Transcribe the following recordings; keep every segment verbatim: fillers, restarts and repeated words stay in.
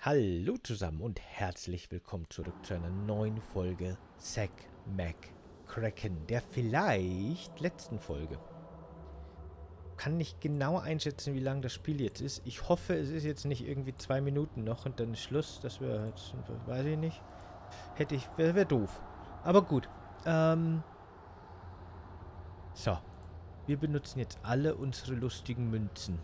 Hallo zusammen und herzlich willkommen zurück zu einer neuen Folge Zack McCracken, der vielleicht letzten Folge. Kann nicht genau einschätzen, wie lang das Spiel jetzt ist. Ich hoffe, es ist jetzt nicht irgendwie zwei Minuten noch und dann ist Schluss. Das wäre jetzt, weiß ich nicht. Hätte ich, wäre wär doof. Aber gut. Ähm, so. Wir benutzen jetzt alle unsere lustigen Münzen.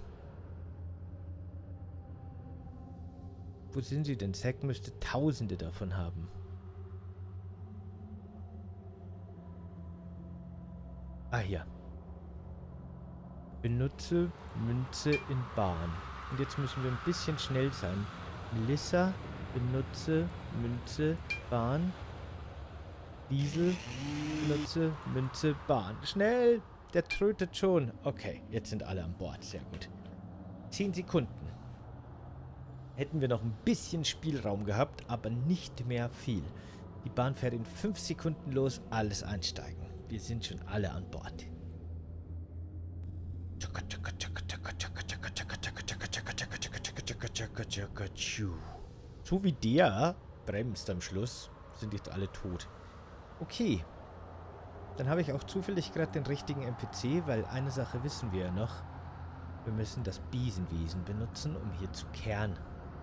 Wo sind sie denn? Zack müsste Tausende davon haben. Ah, hier. Benutze Münze in Bahn. Und jetzt müssen wir ein bisschen schnell sein. Melissa, benutze Münze, Bahn. Diesel, benutze Münze, Bahn. Schnell! Der trötet schon. Okay, jetzt sind alle an Bord. Sehr gut. Zehn Sekunden. Hätten wir noch ein bisschen Spielraum gehabt, aber nicht mehr viel. Die Bahn fährt in fünf Sekunden los. Alles einsteigen. Wir sind schon alle an Bord. So wie der bremst am Schluss, sind jetzt alle tot. Okay. Dann habe ich auch zufällig gerade den richtigen N P C, weil eine Sache wissen wir ja noch. Wir müssen das Besenwesen benutzen, um hier zu kehren.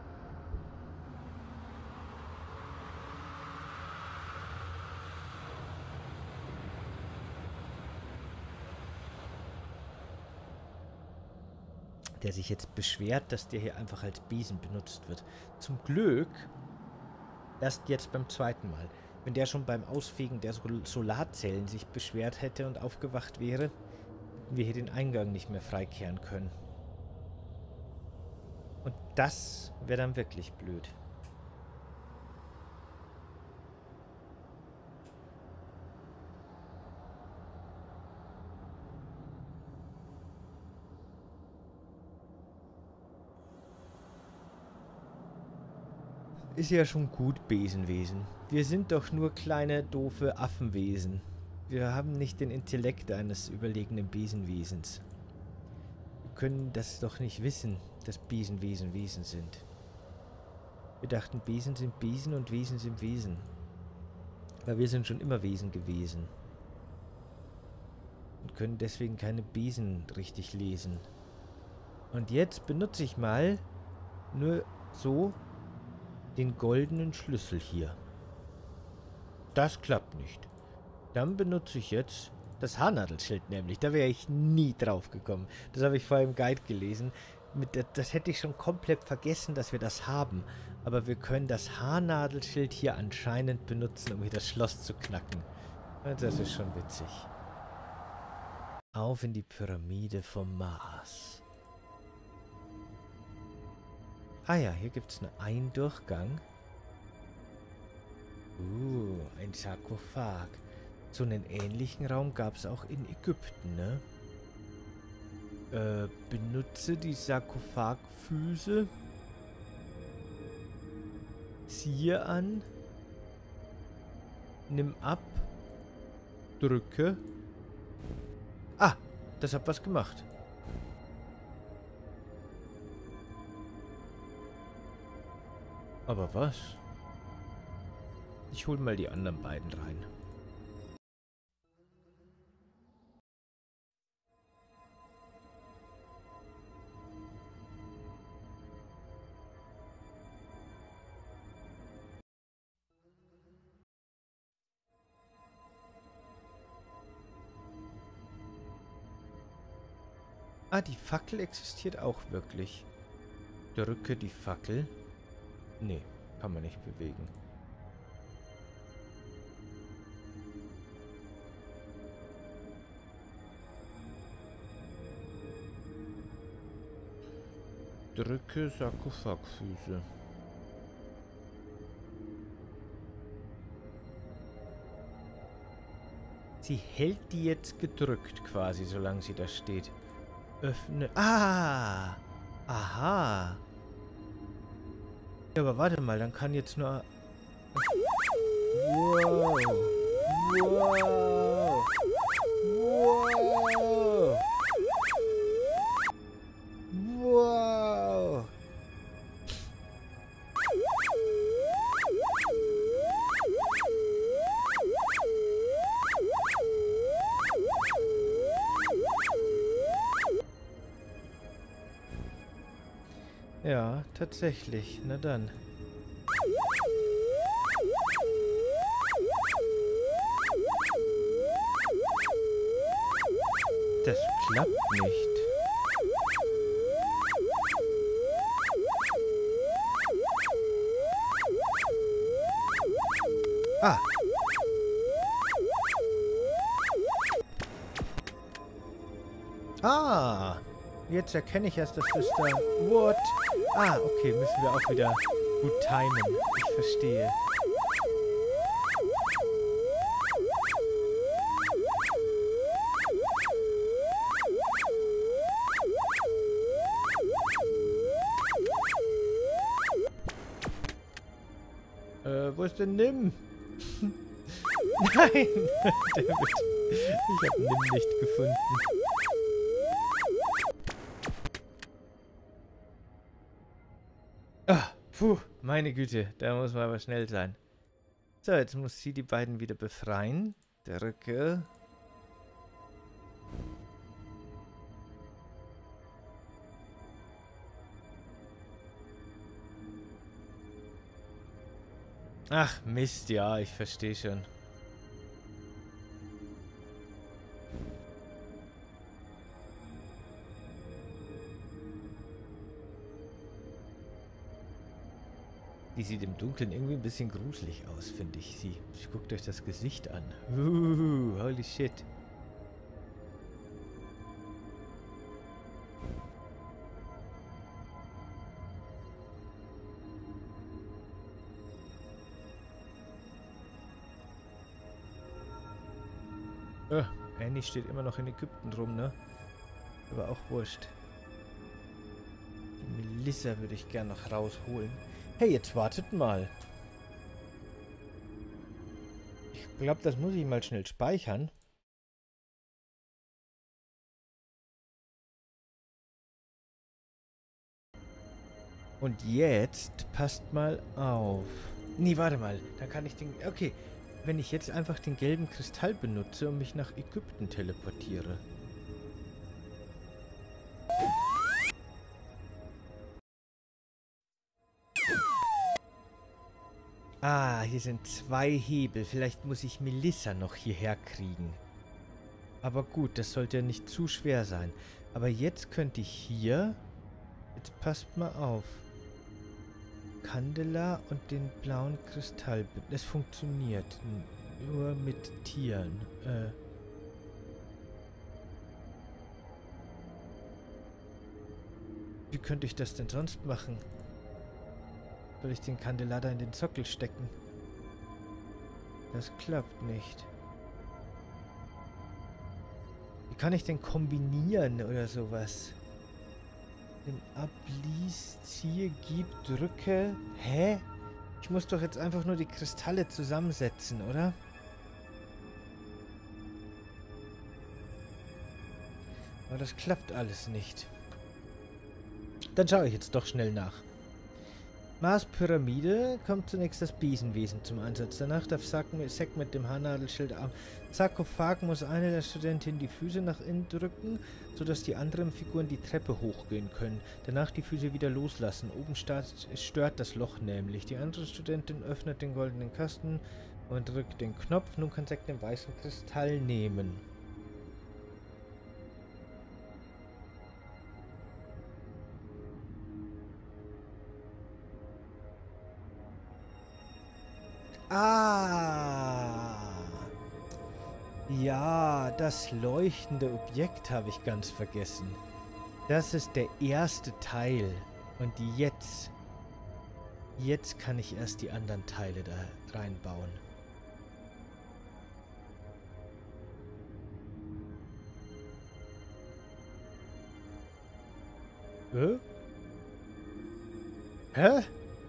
Der sich jetzt beschwert, dass der hier einfach als Besen benutzt wird. Zum Glück erst jetzt beim zweiten Mal. Wenn der schon beim Ausfegen der Sol Solarzellen sich beschwert hätte und aufgewacht wäre, hätten wir hier den Eingang nicht mehr freikehren können. Und das wäre dann wirklich blöd. Ist ja schon gut, Besenwesen. Wir sind doch nur kleine, doofe Affenwesen. Wir haben nicht den Intellekt eines überlegenen Besenwesens. Wir können das doch nicht wissen, dass Besenwesen Wesen sind. Wir dachten, Besen sind Besen und Wesen sind Wesen. Aber wir sind schon immer Wesen gewesen. Und können deswegen keine Besen richtig lesen. Und jetzt benutze ich mal nur so den goldenen Schlüssel hier. Das klappt nicht. Dann benutze ich jetzt das Haarnadelschild nämlich. Da wäre ich nie drauf gekommen. Das habe ich vorher im Guide gelesen. Mit, das hätte ich schon komplett vergessen, dass wir das haben. Aber wir können das Haarnadelschild hier anscheinend benutzen, um hier das Schloss zu knacken. Das ist schon witzig. Auf in die Pyramide vom Mars. Ah ja, hier gibt es nur einen Durchgang. Uh, ein Sarkophag. So einen ähnlichen Raum gab es auch in Ägypten, ne? Äh, benutze die Sarkophagfüße. Ziehe an. Nimm ab. Drücke. Ah, das hat was gemacht. Aber was? Ich hole mal die anderen beiden rein. Ah, die Fackel existiert auch wirklich. Drücke die Fackel. Nee, kann man nicht bewegen. Drücke Sarkophagfüße. Sie hält die jetzt gedrückt quasi, solange sie da steht. Öffne. Ah! Aha! Ja, aber warte mal, dann kann jetzt nur... Wow! Wow! Wow! Wow! tatsächlich. Na dann. Das klappt nicht. Ah. Ah. Jetzt erkenne ich erst, dass das da... What? Ah, okay. Müssen wir auch wieder gut timen. Ich verstehe. Äh, wo ist denn Nim? Nein! David. Ich habe Nim nicht gefunden. Ah, puh, meine Güte. Da muss man aber schnell sein. So, jetzt muss sie die beiden wieder befreien. Drücke. Ach, Mist, ja, ich verstehe schon. Die sieht im Dunkeln irgendwie ein bisschen gruselig aus, finde ich sie. Ich guckt euch das Gesicht an. Uh, holy shit. Oh, Annie steht immer noch in Ägypten rum, ne? Aber auch wurscht. Die Melissa würde ich gern noch rausholen. Hey, jetzt wartet mal. Ich glaube, das muss ich mal schnell speichern. Und jetzt passt mal auf. Nee, warte mal. Da kann ich den... Okay, wenn ich jetzt einfach den gelben Kristall benutze und mich nach Ägypten teleportiere. Ah, hier sind zwei Hebel. Vielleicht muss ich Melissa noch hierher kriegen. Aber gut, das sollte ja nicht zu schwer sein. Aber jetzt könnte ich hier... Jetzt passt mal auf. Candela und den blauen Kristall. Es funktioniert. Nur mit Tieren. Äh... Wie könnte ich das denn sonst machen? Soll ich den Kandelader in den Sockel stecken? Das klappt nicht. Wie kann ich denn kombinieren oder sowas? Den ablies, ziehe, gib, drücke. Hä? Ich muss doch jetzt einfach nur die Kristalle zusammensetzen, oder? Aber das klappt alles nicht. Dann schaue ich jetzt doch schnell nach. Mars-Pyramide kommt zunächst das Besenwesen zum Einsatz. Danach darf Sack mit dem Haarnadelschild am Sarkophag muss eine der Studentinnen die Füße nach innen drücken, sodass die anderen Figuren die Treppe hochgehen können. Danach die Füße wieder loslassen. Oben stört das Loch nämlich. Die andere Studentin öffnet den goldenen Kasten und drückt den Knopf. Nun kann Zack den weißen Kristall nehmen. Ah, ja, das leuchtende Objekt habe ich ganz vergessen. Das ist der erste Teil. Und jetzt, jetzt kann ich erst die anderen Teile da reinbauen. Hä? Hä?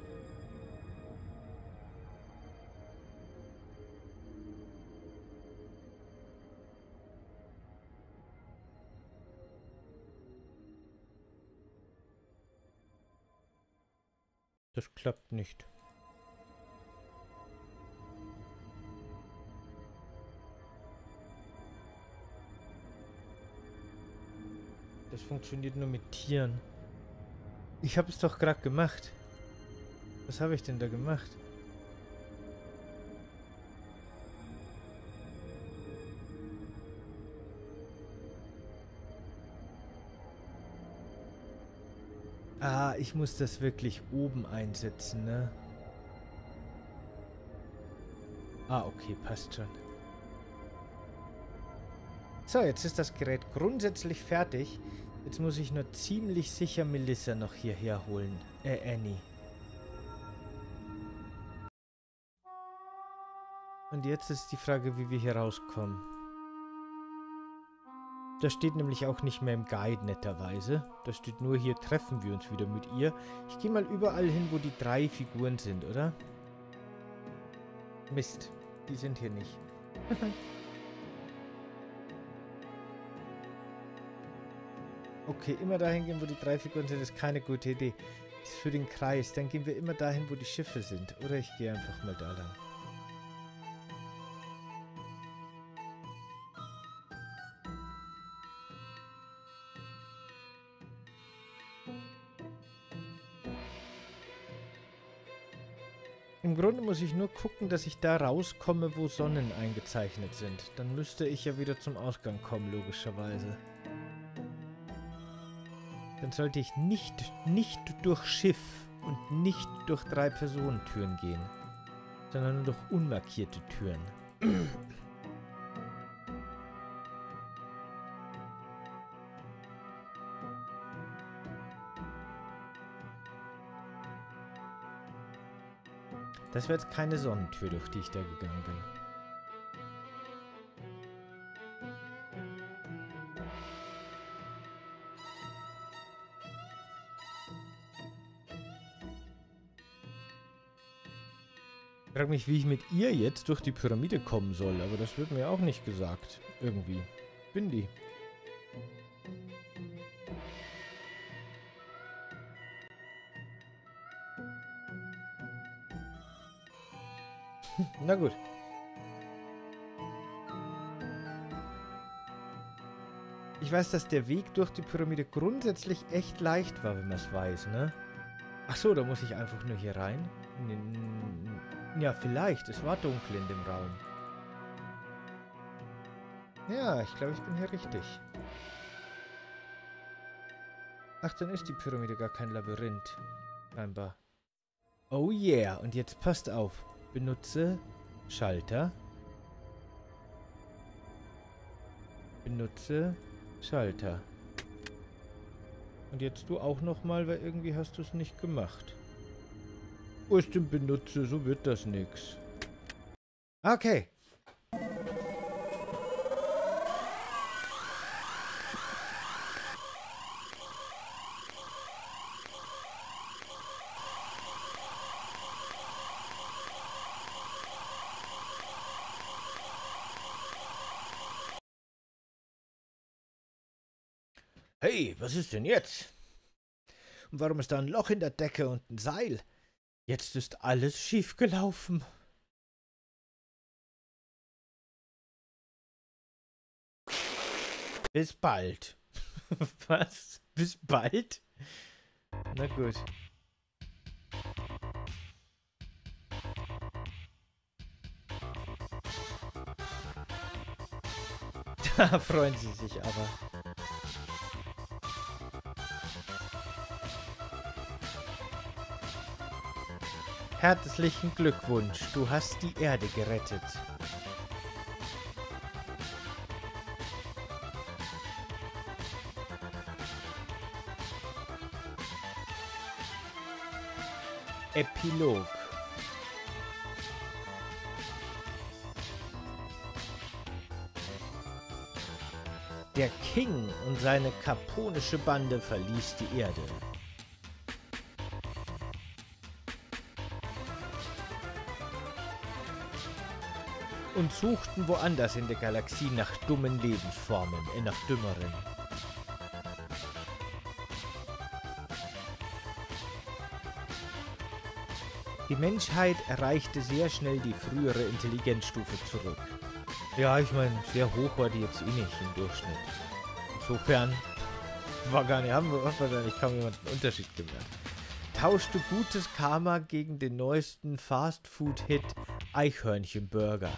Das klappt nicht. Das funktioniert nur mit Tieren. Ich habe es doch gerade gemacht. Was habe ich denn da gemacht? Ah, ich muss das wirklich oben einsetzen, ne? Ah, okay, passt schon. So, jetzt ist das Gerät grundsätzlich fertig. Jetzt muss ich nur ziemlich sicher Melissa noch hierher holen. Äh, Annie. Und jetzt ist die Frage, wie wir hier rauskommen. Das steht nämlich auch nicht mehr im Guide, netterweise. Da steht nur, hier treffen wir uns wieder mit ihr. Ich gehe mal überall hin, wo die drei Figuren sind, oder? Mist, die sind hier nicht. Okay, immer dahin gehen, wo die drei Figuren sind, ist keine gute Idee. Das ist für den Kreis. Dann gehen wir immer dahin, wo die Schiffe sind. Oder ich gehe einfach mal da lang. Im Grunde muss ich nur gucken, dass ich da rauskomme, wo Sonnen eingezeichnet sind. Dann müsste ich ja wieder zum Ausgang kommen, logischerweise. Dann sollte ich nicht, nicht durch Schiff und nicht durch drei Personentüren gehen, sondern nur durch unmarkierte Türen. Das wäre jetzt keine Sonnentür, durch die ich da gegangen bin. Ich frage mich, wie ich mit ihr jetzt durch die Pyramide kommen soll, aber das wird mir auch nicht gesagt. Irgendwie. Bin die. Na gut. Ich weiß, dass der Weg durch die Pyramide grundsätzlich echt leicht war, wenn man es weiß, ne? Ach so, da muss ich einfach nur hier rein. Ja, vielleicht. Es war dunkel in dem Raum. Ja, ich glaube, ich bin hier richtig. Ach, dann ist die Pyramide gar kein Labyrinth. Scheinbar. Oh yeah. Und jetzt passt auf. Benutze Schalter. Benutze Schalter. Und jetzt du auch nochmal, weil irgendwie hast du es nicht gemacht. Wo ist denn Benutze? So wird das nix. Okay. Hey, was ist denn jetzt? Und warum ist da ein Loch in der Decke und ein Seil? Jetzt ist alles schiefgelaufen. Bis bald. Was? Bis bald? Na gut. Da freuen sie sich aber. Herzlichen Glückwunsch, du hast die Erde gerettet. Epilog. Der King und seine kaponische Bande verließ die Erde. Und suchten woanders in der Galaxie nach dummen Lebensformen, äh, nach dümmeren. Die Menschheit erreichte sehr schnell die frühere Intelligenzstufe zurück. Ja, ich meine, sehr hoch war die jetzt eh nicht im Durchschnitt. Insofern War gar nicht, haben wir wahrscheinlich kaum jemand einen Unterschied gemerkt. Tauschst du gutes Karma gegen den neuesten Fast-Food-Hit Eichhörnchenburger.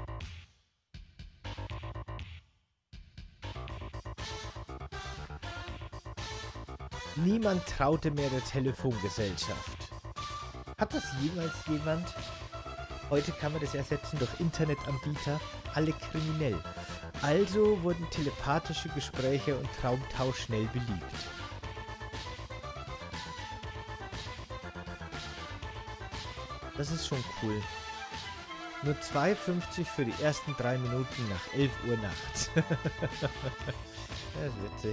Niemand traute mehr der Telefongesellschaft. Hat das jemals jemand? Heute kann man das ersetzen durch Internetanbieter, alle kriminell. Also wurden telepathische Gespräche und Traumtausch schnell beliebt. Das ist schon cool. Nur zwei fünfzig für die ersten drei Minuten nach elf Uhr nachts. Das ist witzig.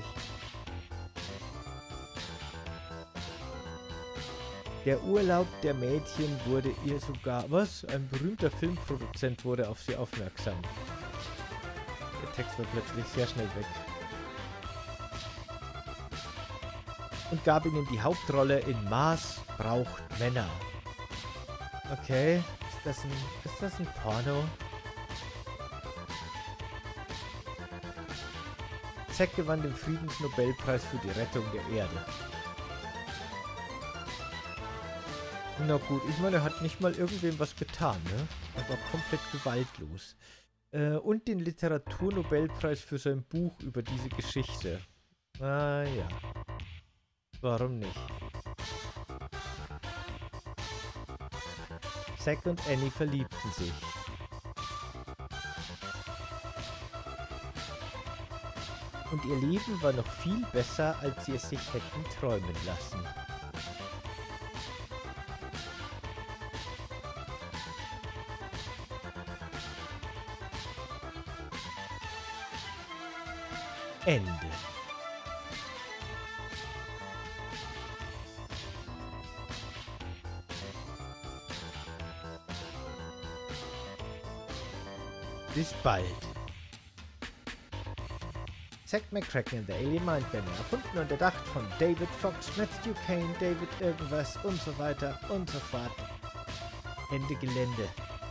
Der Urlaub der Mädchen wurde ihr sogar... Was? Ein berühmter Filmproduzent wurde auf sie aufmerksam. Der Text war plötzlich sehr schnell weg. Und gab ihnen die Hauptrolle in Mars braucht Männer. Okay, ist das ein, ist das ein Porno? Zack gewann den Friedensnobelpreis für die Rettung der Erde. Na gut, ich meine, er hat nicht mal irgendwem was getan, ne? Er war komplett gewaltlos. Äh, und den Literaturnobelpreis für sein Buch über diese Geschichte. Ah ja. Warum nicht? Zack und Annie verliebten sich. Und ihr Leben war noch viel besser, als sie es sich hätten träumen lassen. Ende. Bis bald. Zack McCracken and the Alien Mindbender, erfunden und erdacht von David Fox, Matthew Kane, David irgendwas und so weiter und so fort. Ende Gelände.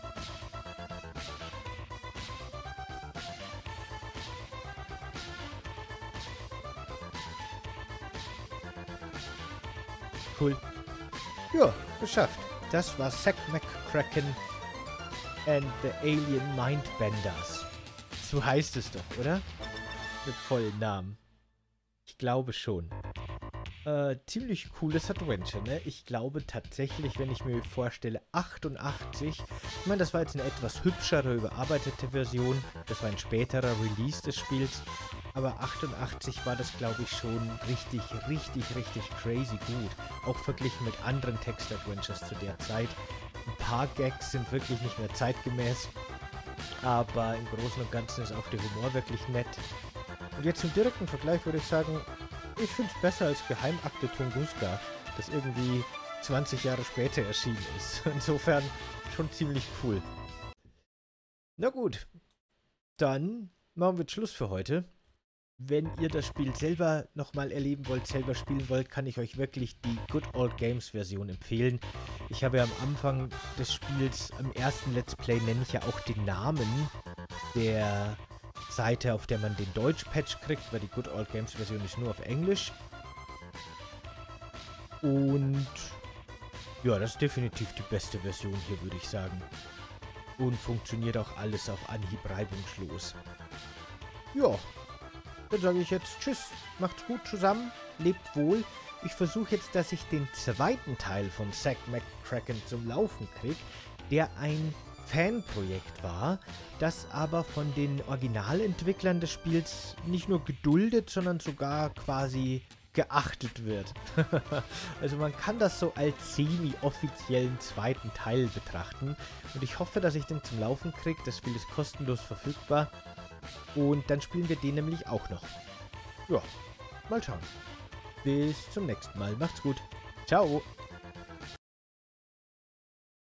Cool. Ja, geschafft. Das war Zack McCracken and the Alien Mindbenders. So heißt es doch, oder? Mit vollen Namen. Ich glaube schon. Äh, ziemlich cooles Adventure, ne? Ich glaube tatsächlich, wenn ich mir vorstelle, achtundachtzig, ich meine, das war jetzt eine etwas hübschere, überarbeitete Version, das war ein späterer Release des Spiels, aber achtundachtzig war das, glaube ich, schon richtig, richtig, richtig crazy gut, auch verglichen mit anderen Text-Adventures zu der Zeit. Ein paar Gags sind wirklich nicht mehr zeitgemäß, aber im Großen und Ganzen ist auch der Humor wirklich nett. Und jetzt im direkten Vergleich würde ich sagen, ich finde es besser als Geheimakte Tunguska, das irgendwie zwanzig Jahre später erschienen ist. Insofern schon ziemlich cool. Na gut, dann machen wir jetzt Schluss für heute. Wenn ihr das Spiel selber nochmal erleben wollt, selber spielen wollt, kann ich euch wirklich die Good Old Games Version empfehlen. Ich habe ja am Anfang des Spiels, am ersten Let's Play, nenne ich ja auch den Namen der Seite, auf der man den Deutsch-Patch kriegt, weil die Good Old Games Version ist nur auf Englisch. Und ja, das ist definitiv die beste Version hier, würde ich sagen. Und funktioniert auch alles auf Anhieb reibungslos. Ja, dann sage ich jetzt Tschüss, macht's gut zusammen, lebt wohl. Ich versuche jetzt, dass ich den zweiten Teil von Zack McCracken zum Laufen kriege, der ein Fanprojekt war, das aber von den Originalentwicklern des Spiels nicht nur geduldet, sondern sogar quasi geachtet wird. Also man kann das so als semi-offiziellen zweiten Teil betrachten und ich hoffe, dass ich den zum Laufen kriege. Das Spiel ist kostenlos verfügbar und dann spielen wir den nämlich auch noch. Ja, mal schauen. Bis zum nächsten Mal. Macht's gut. Ciao.